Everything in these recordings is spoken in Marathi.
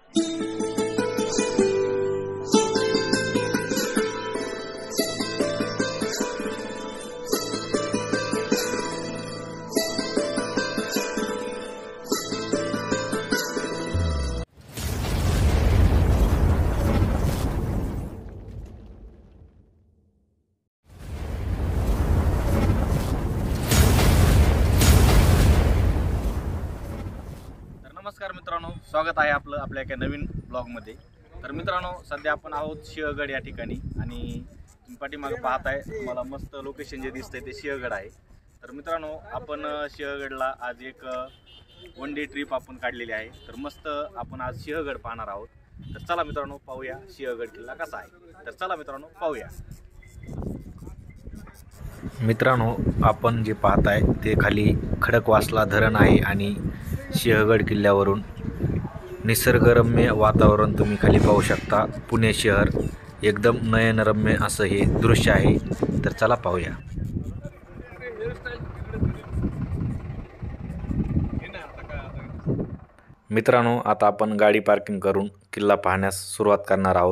नमस्कार मित्रांनो, स्वागत आहे आपलं आपल्या एका नवीन ब्लॉगमध्ये। तर मित्रांनो, सध्या आपण आहोत सिंहगड या ठिकाणी आणि तुम्ही पाठीमागे पाहताय तुम्हाला मस्त लोकेशन जे दिसतंय ते सिंहगड आहे। तर मित्रांनो, आपण सिंहगडला आज एक वन डे ट्रिप आपण काढलेली आहे। तर मस्त आपण आज सिंहगड पाहणार आहोत। तर चला मित्रांनो, पाहूया सिंहगड किल्ला कसा आहे। तर चला मित्रांनो, पाहूया। मित्रांनो, आपण जे पाहताय ते खाली खडकवासला धरण आहे आणि सिंहगड किल्ल्यावरून निसर्गरम्य वातावरण तुम्ही खाली पाहू शकता। पुणे शहर एकदम नयनरम्य असं हे दृश्य आहे। तर चला पाहूया। मित्रांनो, आता आपण गाडी पार्किंग करून किल्ला पाहण्यास सुरुवात करणार आहोत।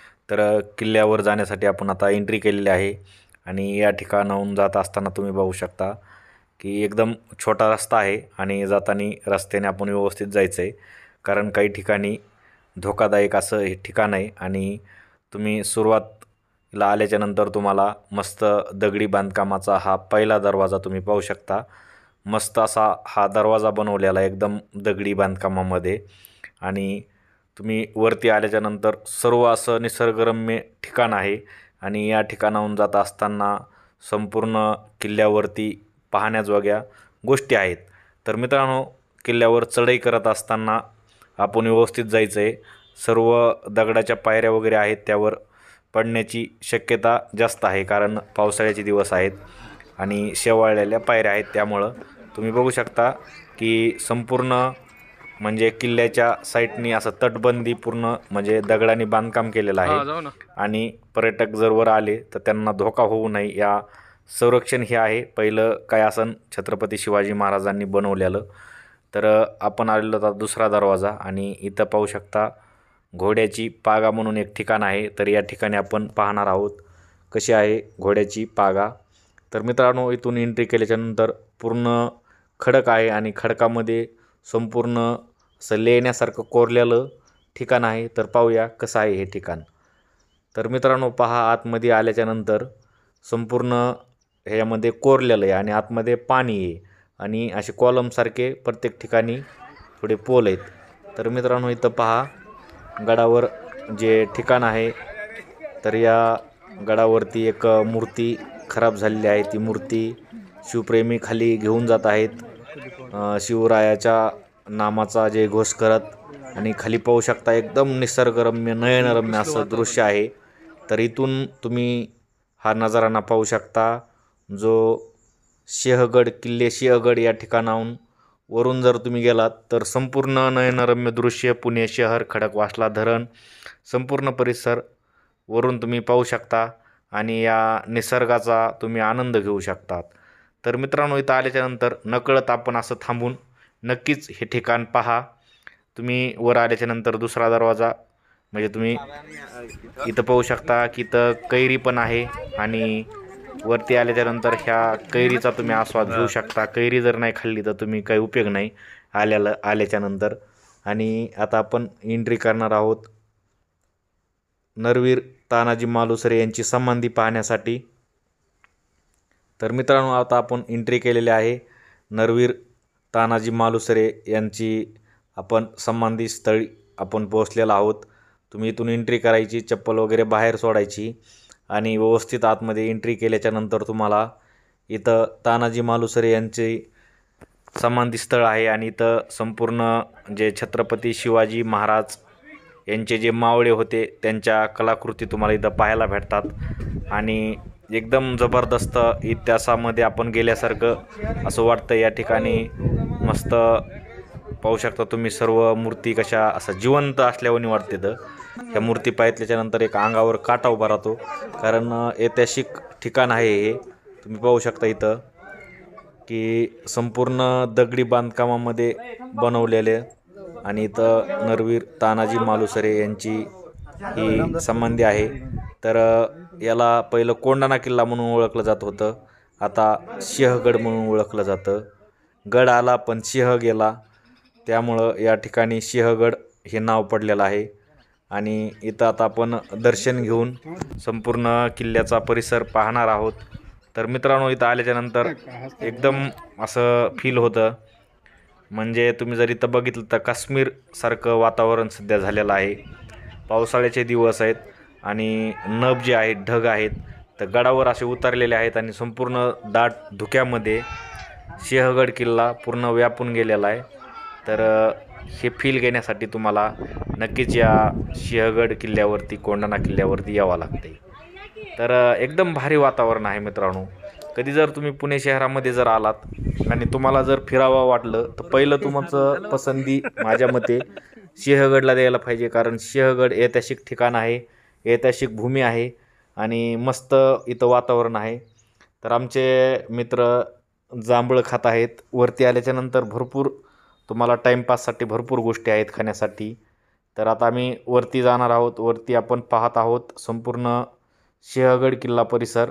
तर किल्ल्यावर जाण्यासाठी आपण आता एंट्री केलेली आहे आणि या ठिकाणाहून जात असताना तुम्ही पाहू शकता की एकदम छोटा रस्ता आहे आणि जाताना रस्त्याने आपण व्यवस्थित जायचं आहे, कारण काही ठिकाणी धोकादायक असं हे ठिकाण आहे। आणि तुम्ही सुरुवातीला आल्याच्यानंतर तुम्हाला मस्त दगडी बांधकामाचा हा पहिला दरवाजा तुम्ही पाहू शकता। मस्त असा हा दरवाजा बनवलेला एकदम दगडी बांधकामामध्ये। आणि तुम्ही वरती आल्याच्यानंतर सर्व असं निसर्गरम्य ठिकाण आहे आणि या ठिकाणाहून जात असताना संपूर्ण किल्ल्यावरती पाहण्याजोग्या गोष्टी आहेत। तर मित्रांनो, किल्ल्यावर चढाई करत असताना आपण व्यवस्थित जायचं आहे। सर्व दगडाच्या पायऱ्या वगैरे आहेत, त्यावर पडण्याची शक्यता जास्त आहे, कारण पावसाळ्याचे दिवस आहेत आणि शेवाळलेल्या पायऱ्या आहेत। त्यामुळं तुम्ही बघू शकता की संपूर्ण म्हणजे किल्ल्याच्या साईडनी असं तटबंदी पूर्ण म्हणजे दगडांनी बांधकाम केलेलं आहे आणि पर्यटक जर वर आले तर त्यांना धोका होऊ नये या संरक्षण हे आहे। पहिलं काय असन छत्रपती शिवाजी महाराजांनी बनवलेलं। तर आपण आलेलो होता दुसरा दरवाजा आणि इथं पाहू शकता घोड्याची पागा म्हणून एक ठिकाण आहे। तर या ठिकाणी आपण पाहणार आहोत कशी आहे घोड्याची पागा। तर मित्रांनो, इथून एंट्री केल्याच्यानंतर पूर्ण खडक आहे आणि खडकामध्ये संपूर्ण असं लेण्यासारखं कोरलेलं ठिकाण आहे। तर पाहूया कसं आहे हे ठिकाण। तर मित्रांनो, पहा आतमध्ये आल्याच्यानंतर संपूर्ण ह्यामध्ये कोरलेलं आहे आणि आतमध्ये पाणी आहे आणि असे कॉलमसारखे प्रत्येक ठिकाणी थोडे पोल आहेत। तर मित्रांनो, इथं पहा गडावर जे ठिकाण आहे, तर या गडावरती एक मूर्ती खराब झालेली आहे। ती मूर्ती शिवप्रेमी खाली घेऊन जात आहेत शिवरायाच्या नामाचा जे घोष करत, आणि खाली पाहू शकता एकदम निसर्गरम्य नयनरम्य असं दृश्य आहे। तर इथून तुम्ही हा नजारा पाहू शकता, जो सिंहगड या ठिकाणाहून वरून जर तुम्ही गेलात तर संपूर्ण नयनरम्य दृश्य पुणे शहर, खडकवासला धरण, संपूर्ण परिसर वरून तुम्ही पाहू शकता आणि या निसर्गाचा तुम्ही आनंद घेऊ शकतात। तर मित्रांनो, इथं आल्याच्यानंतर नकळत आपण असं थांबून नक्कीच हे ठिकाण पहा। तुम्ही वर आल्याच्यानंतर दुसरा दरवाजा म्हणजे तुम्ही इथं पाहू शकता की इथं कैरी पण आहे आणि वरती आल्याच्यानंतर ह्या कैरीचा तुम्ही आस्वाद घेऊ शकता। कैरी जर नाही खाल्ली तर तुम्ही काही उपयोग नाही आल्याच्यानंतर। आणि आता आपण एंट्री करणार आहोत नरवीर तानाजी मालुसरे यांची समाधी पाहण्यासाठी। तर मित्रांनो, आता आपण एंट्री केलेली आहे नरवीर तानाजी मालुसरे यांची आपण समाधी स्थळी आपण पोहोचलेलो आहोत। तुम्ही इथून एंट्री करायची, चप्पल वगैरे बाहेर सोडायची आणि व्यवस्थित आतमध्ये एंट्री केल्याच्यानंतर तुम्हाला इथं तानाजी मालुसरे यांचे समाधी स्थळ आहे आणि इथं संपूर्ण जे छत्रपती शिवाजी महाराज यांचे जे मावळे होते त्यांच्या कलाकृती तुम्हाला इथं पाहायला भेटतात आणि एकदम जबरदस्त इतिहासामध्ये आपण गेल्यासारखं असं वाटतं। या ठिकाणी मस्त पाहू शकता तुम्ही सर्व मूर्ती कशा असं जिवंत असल्यावानी वाटते। तर ह्या मूर्ती पाहिल्याच्यानंतर एक अंगावर काटा उभा राहतो, कारण ऐतिहासिक ठिकाण आहे हे। तुम्ही पाहू शकता इथं की संपूर्ण दगडी बांधकामामध्ये बनवलेले आणि इथं नरवीर तानाजी मालुसरे यांची ही संबंधी आहे. तर याला पहिलं कोंढाणा किल्ला म्हणून ओळखलं जात होतं, आता सिंहगड म्हणून ओळखलं जातं. गड आला पण सिंह गेला, त्यामुळं या ठिकाणी सिंहगड हे नाव पडलेलं आहे. आणि इथं आता आपण दर्शन घेऊन संपूर्ण किल्ल्याचा परिसर पाहणार आहोत. तर मित्रांनो, इथं आल्याच्यानंतर एकदम असं फील होतं, म्हणजे तुम्ही जर इथं बघितलं तर काश्मीरसारखं वातावरण सध्या झालेलं आहे. पावसाळ्याचे दिवस आहेत आणि नभ जे आहेत, ढग आहेत, तर गडावर असे उतरलेले आहेत आणि संपूर्ण दाट धुक्यामध्ये सिंहगड किल्ला पूर्ण व्यापून गेलेला आहे. तर हे फील घेण्यासाठी तुम्हाला नक्कीच या सिंहगड किल्ल्यावरती, कोंढाणा किल्ल्यावरती यावं लागते. तर एकदम भारी वातावरण आहे मित्रांनो. कधी जर तुम्ही पुणे शहरामध्ये जर आलात आणि तुम्हाला जर फिरावं वाटलं तर पहिलं तुमचं पसंती माझ्या मते सिंहगडला द्यायला पाहिजे, कारण सिंहगड ऐतिहासिक ठिकाण आहे, ऐतिहासिक भूमी आहे आणि मस्त इथं वातावरण आहे. तर आमचे मित्र जांभळं खात आहेत. वरती आल्याच्यानंतर भरपूर तुम्हाला टाईमपाससाठी भरपूर गोष्टी आहेत खाण्यासाठी. तर आता आम्ही वरती जाणार आहोत. वरती आपण पाहत आहोत संपूर्ण सिंहगड किल्ला परिसर.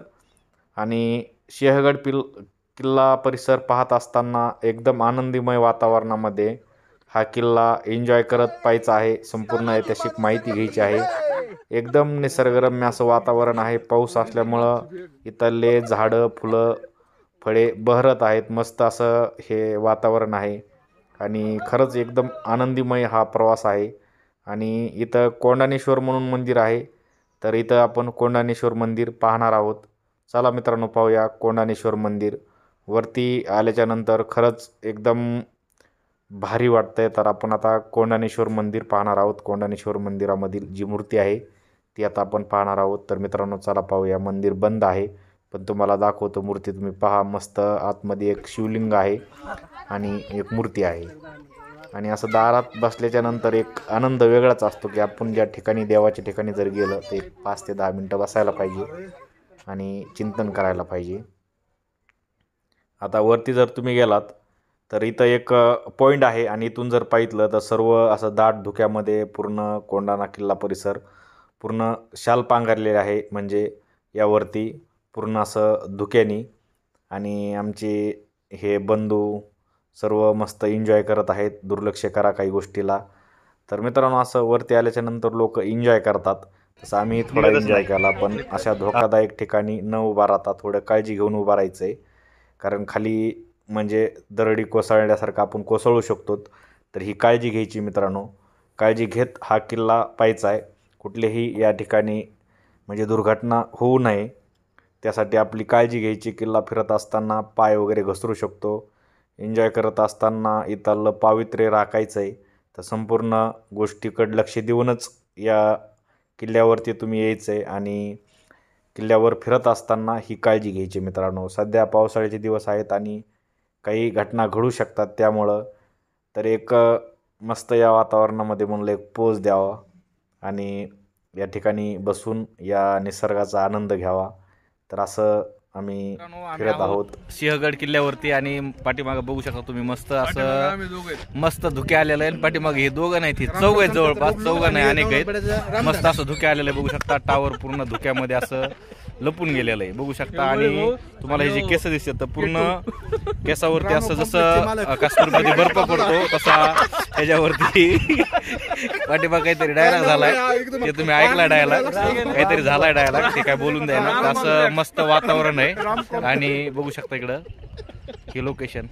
आणि सिंहगड किल्ला परिसर पाहत असताना एकदम आनंदीमय वातावरणामध्ये हा किल्ला एन्जॉय करत पाहायचा आहे. संपूर्ण ऐतिहासिक माहिती घ्यायची आहे. एकदम निसर्गरम्य असं वातावरण आहे. पाऊस असल्यामुळं इथले झाडं, फुलं, फळे बहरत आहेत. मस्त असं हे वातावरण आहे आणि खरंच एकदम आनंदीमय हा प्रवास आहे. आणि इथं कोंढाणेश्वर म्हणून मंदिर आहे, तर इथं आपण कोंढाणेश्वर मंदिर पाहणार आहोत. चला मित्रांनो, पाहूया कोंढाणेश्वर मंदिर. वरती आल्याच्यानंतर खरंच एकदम भारी वाटतंय. तर आपण आता कोंढाणेश्वर मंदिर पाहणार आहोत. कोंढाणेश्वर मंदिरामधील जी मूर्ती आहे ती आता आपण पाहणार आहोत. तर मित्रांनो, चला पाहूया. मंदिर बंद आहे पण तुम्हाला दाखवतो मूर्ती. तुम्ही पहा, मस्त आतमध्ये एक शिवलिंग आहे आणि एक मूर्ती आहे. आणि असं दारात बसल्याच्या नंतर एक आनंद वेगळाच असतो की आपण ज्या ठिकाणी, देवाच्या ठिकाणी जर गेलं तर 5 ते 10 मिनटं बसायला पाहिजे आणि चिंतन करायला पाहिजे. आता वरती जर तुम्ही गेलात तर इथं एक पॉईंट आहे आणि इथून जर पाहितलं तर सर्व असं दाट धुक्यामध्ये पूर्ण कोंढाणा किल्ला परिसर पूर्ण शाल पांघरलेले आहे, म्हणजे यावरती पूर्ण असं धुक्यानी. आणि आमचे हे बंधू सर्व मस्त एन्जॉय करत आहेत. दुर्लक्ष करा काही गोष्टीला. तर मित्रांनो, असं वरती आल्याच्या नंतर लोक एन्जॉय करतात, तसं आम्ही थोडा एन्जॉय केला. पण अशा धोकादायक ठिकाणी न उभा राहता थोडं काळजी घेऊन उभा राहायचं आहे, कारण खाली म्हणजे दरडी कोसळल्यासारखं आपण कोसळू शकतो. तर ही काळजी घ्यायची मित्रांनो. काळजी घेत हा किल्ला पाहायचा आहे. कुठलेही या ठिकाणी म्हणजे दुर्घटना होऊ नये, त्यासाठी आपली काळजी घ्यायची. किल्ला फिरत असताना पाय वगैरे घसरू शकतो. एन्जॉय करत असताना इथलं पावित्र्य राखायचं आहे. तर संपूर्ण गोष्टीकडे लक्ष देऊनच या किल्ल्यावरती तुम्ही यायचं आहे आणि किल्ल्यावर फिरत असताना ही काळजी घ्यायची मित्रांनो. सध्या पावसाळ्याचे दिवस आहेत आणि काही घटना घडू शकतात, त्यामुळं तर एक मस्त या वातावरणामध्ये म्हणलं एक पोज द्यावा आणि या ठिकाणी बसून या निसर्गाचा आनंद घ्यावा. तर असं आम्ही फिरत आहोत सिंहगड किल्ल्यावरती. आणि पाठीमागं बघू शकता तुम्ही, मस्त असं मस्त धुके आलेलं आहे. पाठीमागे हे दोघं नाही, ती चौघ आहेत, जवळपास चौघं नाही अनेक आहेत. मस्त असं धुके आलेलं आहे. बघू शकता टावर पूर्ण धुक्यामध्ये असं लपून गेलेलं आहे, बघू शकता. आणि तुम्हाला हे जे केस दिसतात तर पूर्ण केसावरती असं जसं काश्मीरमध्ये बर्फ पडतो तसा ह्याच्यावरती पाठीमाग काहीतरी डायलॉग झालाय, ते तुम्ही ऐकला डायलॉग, काहीतरी झालाय डायलॉग, ते काय बोलून द्यायला. असं मस्त वातावरण आहे. आणि बघू शकता इकडं हे लोकेशन.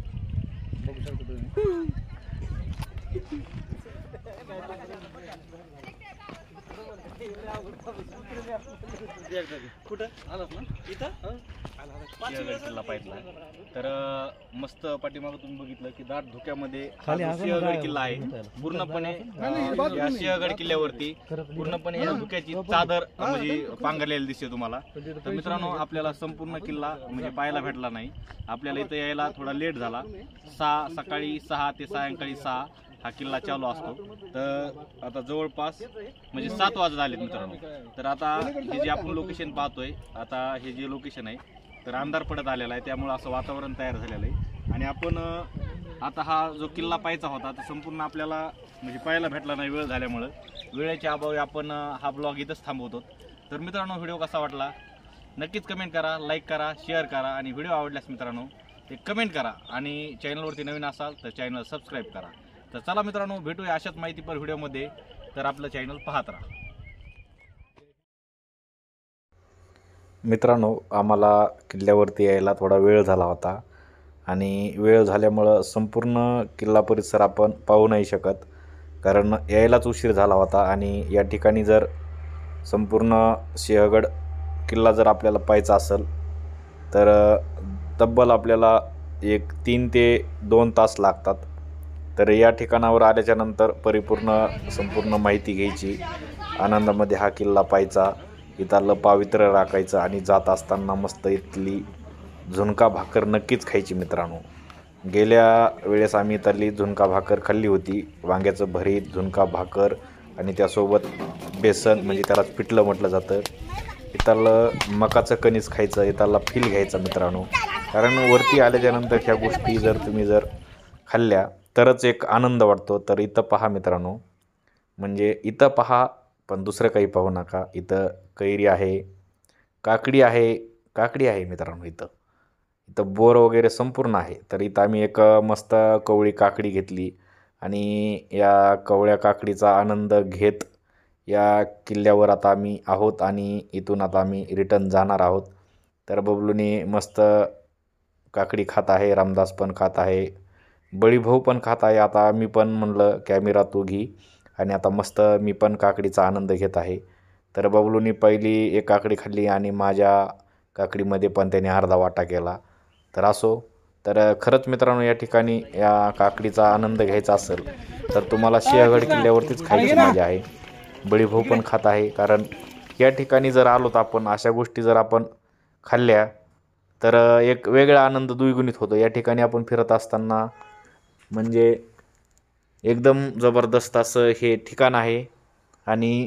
कुठं आलात ना इथं किल्ला पाहिला. तर मस्त पाठीमागं तुम्ही बघितलं की दाट धुक्यामध्ये सिंहगड किल्ला आहे. पूर्णपणे या सिंहगड किल्ल्यावरती पूर्णपणे या धुक्याची चादर म्हणजे पांघरलेली दिसते तुम्हाला. तर मित्रांनो, आपल्याला संपूर्ण किल्ला म्हणजे पाहायला भेटला नाही. आपल्याला इथं यायला थोडा लेट झाला. सकाळी 6 ते सायंकाळी 6 हा किल्ला चालू असतो. तर आता जवळपास म्हणजे 7 वाजत आलेत मित्रांनो. तर आता हे जे आपण लोकेशन पाहतोय, आता हे जे लोकेशन आहे तर अंधार पडत आलेला आहे, त्यामुळे असं वातावरण तयार झालेलं आहे. आणि आपण आता हा जो किल्ला पाहायचा होता तर संपूर्ण आपल्याला म्हणजे पाहायला भेटला नाही वेळ झाल्यामुळं. वेळेच्या अभावी आपण हा ब्लॉग इथंच थांबवतो. तर मित्रांनो, व्हिडिओ कसा वाटला नक्कीच कमेंट करा, लाईक करा, शेअर करा आणि व्हिडिओ आवडल्यास मित्रांनो ते कमेंट करा आणि चॅनलवरती नवीन असाल तर चॅनल सबस्क्राईब करा. तर चला मित्रांनो, भेटूया अशाच माहितीपर व्हिडिओमध्ये. तर आपलं चॅनल पाहत राहा. मित्रांनो, आम्हाला किल्ल्यावरती यायला थोडा वेळ झाला होता आणि वेळ झाल्यामुळं संपूर्ण किल्ला परिसर आपण पाहू नाही शकत, कारण यायलाच उशीर झाला होता. आणि या ठिकाणी जर संपूर्ण सिंहगड किल्ला जर आपल्याला पाहायचा असेल तर तब्बल आपल्याला 3 ते 2 तास लागतात. तर या ठिकाणावर आल्याच्यानंतर संपूर्ण माहिती घ्यायची, आनंदामध्ये हा किल्ला पाहायचा, इथलं पावित्र्य राखायचं आणि जात असताना मस्त इथली झुणका भाकर नक्कीच खायची मित्रांनो. गेल्या वेळेस आम्ही इथली झुणका भाकर खाल्ली होती, वांग्याचं भरीत, झुणका भाकर आणि त्यासोबत बेसन, म्हणजे त्याला पिठलं म्हटलं जातं. इथलं मकाचं कणीस खायचं, इथला फील घ्यायचा मित्रांनो. कारण वरती आल्याच्यानंतर ह्या गोष्टी जर तुम्ही खाल्ल्या तरच एक आनंद वाटतो. तर इथं पहा मित्रांनो, म्हणजे इथं पहा, पण दुसरं काही पाहू नका. इथं कैरी आहे, काकडी आहे मित्रांनो. इथं बोर वगैरे संपूर्ण आहे. तर इथं आम्ही एक मस्त कवळी काकडी घेतली आणि या कवळ्या काकडीचा आनंद घेत या किल्ल्यावर आता आम्ही आहोत आणि इथून आता आम्ही रिटर्न जाणार आहोत. तर बबलूने मस्त काकडी खात आहे, रामदास पण खात आहे, बळीभाऊ पण खात आहे. आता मी पण म्हणलं कॅमेरा तू घे आणि आता मस्त मी पण काकडीचा आनंद घेत आहे. तर बबलूनी पहिली एक काकडी खाल्ली आणि माझ्या काकडीमध्ये पण त्याने अर्धा वाटा केला. तर असो, तर खरंच मित्रांनो, या ठिकाणी या काकडीचा आनंद घ्यायचा असेल तर तुम्हाला सिंहगड किल्ल्यावरतीच खायची मजा आहे. बळीभाऊ पण खात आहे, कारण या ठिकाणी जर आलो तर आपण अशा गोष्टी जर आपण खाल्ल्या तर एक वेगळा आनंद द्विगुणित होतो. या ठिकाणी आपण फिरत असताना म्हणजे एकदम जबरदस्त असं हे ठिकाण आहे. आणि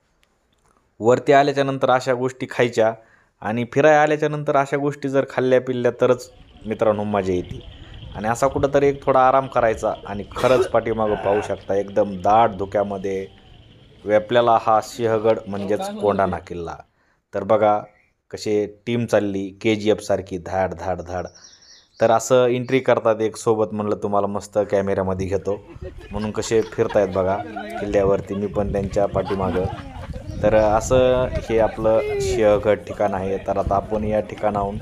वरती आल्याच्यानंतर अशा गोष्टी खायच्या आणि फिरायला आल्याच्यानंतर अशा गोष्टी जर खाल्ल्या पिल्ल्या तरच मित्रांनो मजा येते. आणि असा कुठंतरी एक थोडा आराम करायचा. आणि खरंच पाठीमागं पाहू शकता, एकदम दाट धुक्यामध्ये व्यापलेला हा सिंहगड म्हणजेच कोंढाणा किल्ला. तर बघा कसे टीम चालली KGF सारखी धाड धाड धाड. तर असं एंट्री करतात एक सोबत. म्हणलं तुम्हाला मस्त कॅमेऱ्यामध्ये घेतो म्हणून कसे फिरतायत बघा किल्ल्यावरती, मी पण त्यांच्या पाठीमागं. तर असं हे आपलं सिंहगड ठिकाण आहे. तर आता आपण या ठिकाणाहून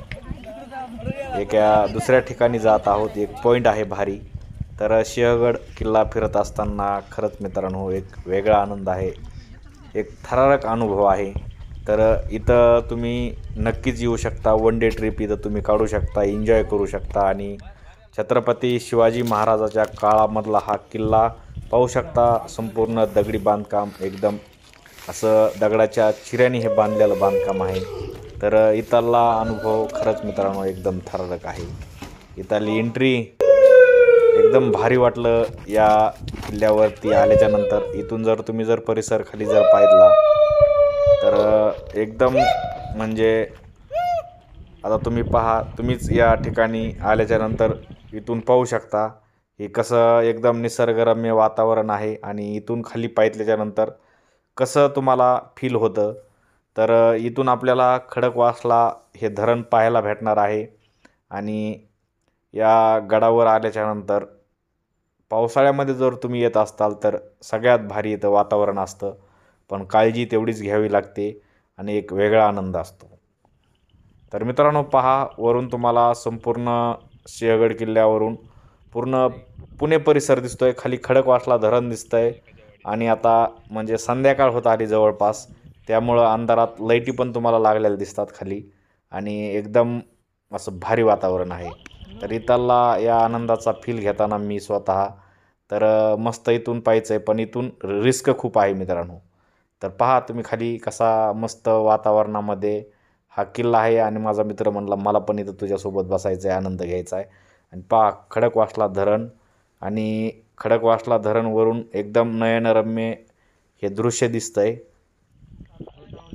एका दुसऱ्या ठिकाणी जात आहोत. एक पॉईंट आहे भारी. तर सिंहगड किल्ला फिरत असताना खरंच मित्रांनो एक वेगळा आनंद आहे, एक थरारक अनुभव आहे. तर इथं तुम्ही नक्कीच येऊ शकता. 1 डे ट्रिप इथं तुम्ही काढू शकता, एन्जॉय करू शकता आणि छत्रपती शिवाजी महाराजाच्या काळामधला हा किल्ला पाहू शकता. संपूर्ण दगडी बांधकाम, एकदम असं दगडाच्या चिऱ्याने हे बांधलेलं बांधकाम आहे. तर इथला अनुभव खरंच मित्रांनो एकदम थरारक आहे. इथली एंट्री एकदम भारी वाटलं या किल्ल्यावरती आल्याच्यानंतर. इथून जर तुम्ही परिसर खाली पाहिला तर एकदम म्हणजे आता तुम्ही पहा, तुम्हीच या ठिकाणी आल्याच्यानंतर इथून पाहू शकता हे कसं एकदम निसर्गरम्य वातावरण आहे. आणि इथून खाली पाहिल्याच्यानंतर कसं तुम्हाला फील होतं. तर इथून आपल्याला खडकवासला हे धरण पाहायला भेटणार आहे. आणि या गडावर आल्याच्यानंतर पावसाळ्यामध्ये जर तुम्ही येत असाल तर सगळ्यात भारी इथं वातावरण असतं, पण काळजी तेवढीच घ्यावी लागते आणि एक वेगळा आनंद असतो. तर मित्रांनो पहा, वरून तुम्हाला संपूर्ण सिंहगड किल्ल्यावरून पूर्ण पुणे परिसर दिसतोय, खाली खडकवासला धरण दिसतंय. आणि आता म्हणजे संध्याकाळ होत आली जवळपास, त्यामुळं अंधारात लाईटी पण तुम्हाला लागलेल्या दिसतात खाली. आणि एकदम असं भारी वातावरण आहे. तर इथला या आनंदाचा फील घेताना मी स्वतः तर मस्त इथून पाहायचं आहे, पण इथून रिस्क खूप आहे मित्रांनो. तर पहा तुम्ही खाली कसा मस्त वातावरणामध्ये हा किल्ला आहे. आणि माझा मित्र म्हणला मला पण इथं तुझ्यासोबत बसायचं आहे, आनंद घ्यायचा आहे. आणि पहा खडकवासला धरण, आणि खडकवासला धरणवरून एकदम नयनरम्य हे दृश्य दिसतंय.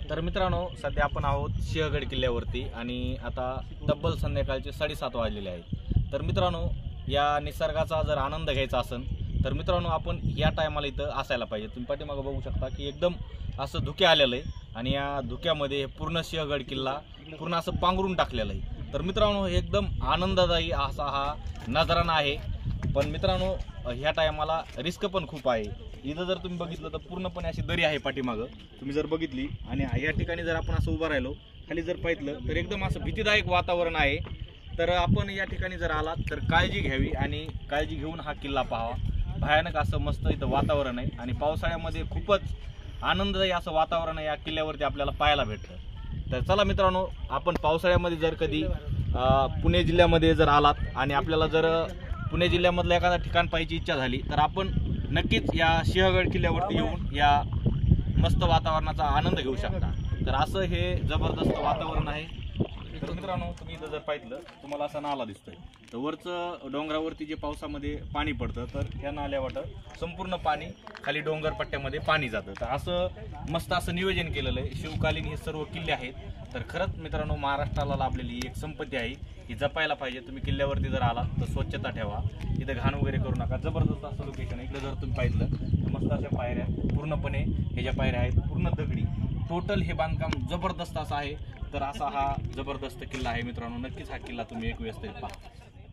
तर मित्रांनो, सध्या आपण आहोत सिंहगड किल्ल्यावरती आणि आता तब्बल संध्याकाळचे 7:30 वाजलेले आहेत. तर मित्रांनो, या निसर्गाचा जर आनंद घ्यायचा असेल तर मित्रांनो आपण या टायमाला इथं असायला पाहिजे. तुम्ही पाठीमागं बघू शकता की एकदम असं धुके आलेलं आहे आणि या धुक्यामध्ये पूर्ण सिंहगड किल्ला पूर्ण असं पांघरून टाकलेलं आहे. तर मित्रांनो, हे एकदम आनंददायी असा हा नजारा आहे. पण मित्रांनो, ह्या टायमाला रिस्क पण खूप आहे. इथं जर तुम्ही बघितलं तर पूर्णपणे अशी दरी आहे पाठीमागं, तुम्ही जर बघितली. आणि या ठिकाणी जर आपण असं उभं राहिलो, खाली जर पाहिलं तर एकदम असं भीतीदायक वातावरण आहे. तर आपण या ठिकाणी जर आलात तर काळजी घ्यावी आणि काळजी घेऊन हा किल्ला पाहावा. भयानक असं मस्त इथं वातावरण आहे आणि पावसाळ्यामध्ये खूपच आनंददायी असं वातावरण या किल्ल्यावरती आपल्याला पाहायला भेटतं. तर चला मित्रांनो, आपण पावसाळ्यामध्ये जर कधी पुणे जिल्ह्यामध्ये जर आलात आणि आपल्याला जर पुणे जिल्ह्यामधलं एखादा ठिकाण पाहायची इच्छा झाली तर आपण नक्कीच या सिंहगड किल्ल्यावरती येऊन या मस्त वातावरणाचा आनंद घेऊ शकता. तर असं हे जबरदस्त वातावरण आहे. तर मित्रांनो, तुम्ही इथं जर पाहिलं तुम्हाला असा नाला दिसतोय. तर वरचं डोंगरावरती जे पावसामध्ये पाणी पडतं तर ह्या नाल्यावाटं संपूर्ण पाणी खाली डोंगर पट्ट्यामध्ये पाणी जातं. तर असं मस्त असं नियोजन केलेलं आहे. शिवकालीन हे सर्व किल्ले आहेत. तर खरंच मित्रांनो, महाराष्ट्राला लाभलेली एक संपत्ती आहे, ही जपायला पाहिजे. तुम्ही किल्ल्यावरती जर आला तर स्वच्छता ठेवा, इथं घाण वगैरे करू नका. जबरदस्त असं लोकेशन आहे. इकडे जर तुम्ही पाहिलं तर मस्त अशा पायऱ्या, पूर्णपणे हे ज्या पायऱ्या आहेत पूर्ण दगडी, टोटल हे बांधकाम जबरदस्त असं आहे. तर असा हा जबरदस्त किल्ला आहे मित्रांनो. नक्कीच हा किल्ला तुम्ही एक वेळेस तरी पहा.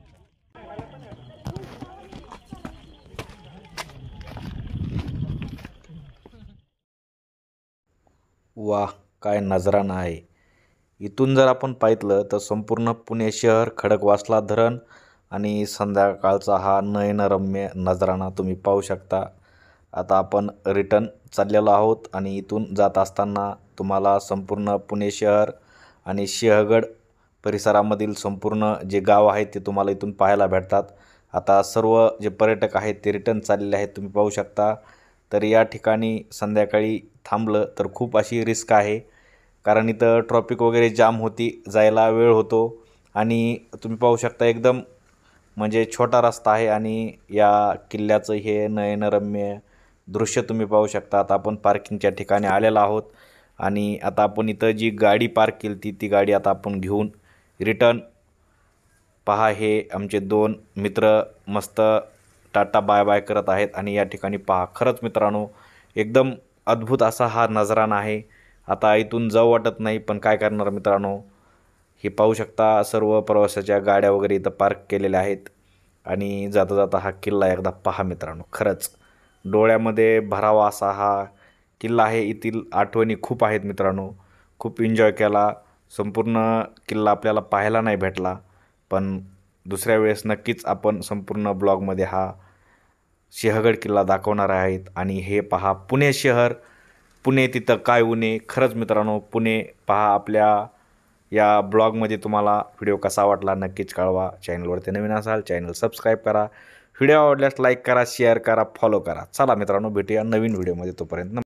वाह, काय नजराणा आहे. इथून जर आपण पाहिलं तर संपूर्ण पुणे शहर, खडकवासला धरण आणि संध्याकाळचा हा नयनरम्य नजराणा तुम्ही पाहू शकता. आता आपण रिटर्न चाललेलो आहोत आणि इथून जात असताना तुम्हाला संपूर्ण पुणे शहर आणि सिंहगड परिसरामधील संपूर्ण जे गाव आहेत ते तुम्हाला इथून पाहायला भेटतात. आता सर्व जे पर्यटक आहेत ते रिटर्न चाललेले आहेत, तुम्ही पाहू शकता. तर या ठिकाणी संध्याकाळी थांबलं तर खूप अशी रिस्क आहे, कारण इथं ट्रॉफिक वगैरे जाम होती, जायला वेळ होतो. आणि तुम्ही पाहू शकता एकदम म्हणजे छोटा रस्ता आहे आणि या किल्ल्याचं हे नयनरम्य दृश्य तुम्ही पाहू शकता. आता आपण पार्किंगच्या ठिकाणी आलेलो आहोत आणि आता आपण इथं जी गाडी पार्क केली ती गाडी आता आपण घेऊन रिटर्न. पहा, हे आमचे 2 मित्र मस्त टाटा बाय बाय करत आहेत आणि या ठिकाणी पहा, खरंच मित्रांनो एकदम अद्भुत असा हा नजराणा आहे. आता इथून जाऊ वाटत नाही, पण काय करणार मित्रांनो. हे पाहू शकता सर्व प्रवासाच्या गाड्या वगैरे इथं पार्क केलेल्या आहेत आणि जाता जाता हा किल्ला एकदा पहा मित्रांनो. खरंच डोळ्यामध्ये भरावा असा हा किल्ला आहे. येथील आठवणी खूप आहेत मित्रांनो. खूप एन्जॉय केला. संपूर्ण किल्ला आपल्याला पाहायला नाही भेटला, पण दुसऱ्या वेळेस नक्कीच आपण संपूर्ण ब्लॉगमध्ये हा सिंहगड किल्ला दाखवणार आहेत. आणि हे पहा पुणे शहर, पुणे तिथं काय उणे. खरंच मित्रांनो, पुणे पहा. आपल्या या ब्लॉगमध्ये तुम्हाला व्हिडिओ कसा वाटला नक्कीच कळवा. चॅनलवरती नवीन असाल चॅनल सबस्क्राईब करा. व्हिडिओ आवडल्यास लाईक करा, शेअर करा, फॉलो करा. चला मित्रांनो, भेटूया नवीन व्हिडिओमध्ये. तोपर्यंत